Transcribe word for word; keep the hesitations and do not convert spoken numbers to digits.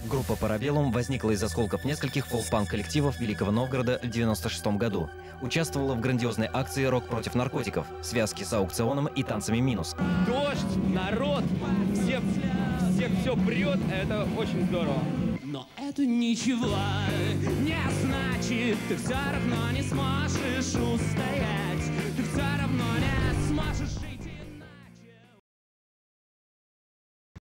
Группа Parabellum возникла из осколков нескольких фолк-панк-коллективов Великого Новгорода в девяносто шестом году. Участвовала в грандиозной акции «Рок против наркотиков», связке с аукционом и танцами «Минус». Дождь, народ, всех, всех все прет, это очень здорово. Но это ничего не значит, ты все равно не сможешь устоять.